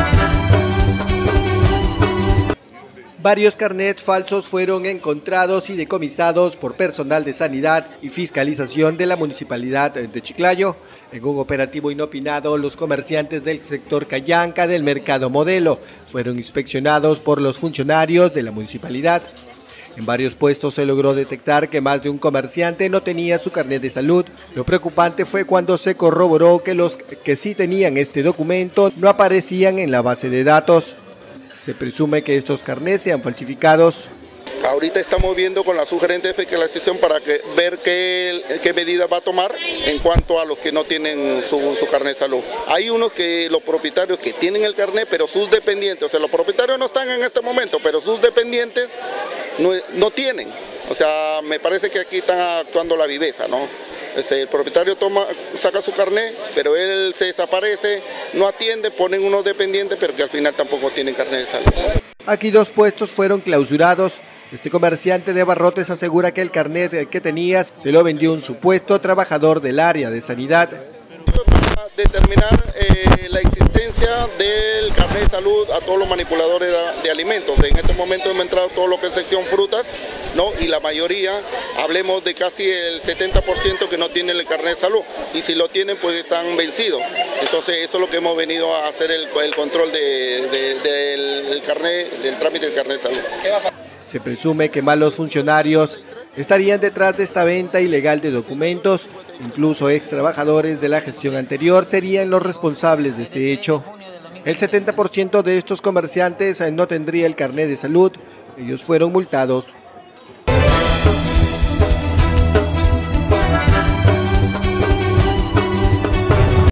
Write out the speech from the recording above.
Varios carnets falsos fueron encontrados y decomisados por personal de sanidad y fiscalización de la Municipalidad de Chiclayo. En un operativo inopinado, los comerciantes del sector Cayanca del Mercado Modelo fueron inspeccionados por los funcionarios de la municipalidad. En varios puestos se logró detectar que más de un comerciante no tenía su carnet de salud. Lo preocupante fue cuando se corroboró que los que sí tenían este documento no aparecían en la base de datos. Se presume que estos carnets sean falsificados. Ahorita estamos viendo con la sugerente de fiscalización para ver qué medidas va a tomar en cuanto a los que no tienen su carnet de salud. Hay unos que los propietarios que tienen el carnet, pero sus dependientes, o sea, los propietarios no están en este momento, pero sus dependientes no tienen. O sea, me parece que aquí están actuando la viveza, ¿no? El propietario saca su carnet, pero él se desaparece, no atiende, ponen unos dependientes, pero que al final tampoco tienen carnet de salud. Aquí 2 puestos fueron clausurados. Este comerciante de abarrotes asegura que el carnet que tenía se lo vendió un supuesto trabajador del área de sanidad. Para determinar la existencia del carnet de salud a todos los manipuladores de alimentos. En este momento hemos entrado todo lo que es sección frutas, ¿no? Y la mayoría, hablemos de casi el 70% que no tienen el carnet de salud, y si lo tienen pues están vencidos. Entonces eso es lo que hemos venido a hacer el control del carnet, del trámite del carnet de salud. Se presume que malos funcionarios estarían detrás de esta venta ilegal de documentos. Incluso ex trabajadores de la gestión anterior serían los responsables de este hecho. El 70% de estos comerciantes no tendría el carnet de salud. Ellos fueron multados.